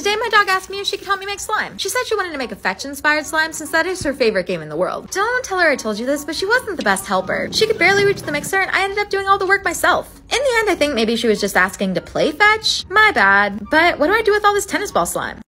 Today my dog asked me if she could help me make slime. She said she wanted to make a fetch-inspired slime since that is her favorite game in the world. Don't tell her I told you this, but she wasn't the best helper. She could barely reach the mixer and I ended up doing all the work myself. In the end, I think maybe she was just asking to play fetch. My bad. But what do I do with all this tennis ball slime?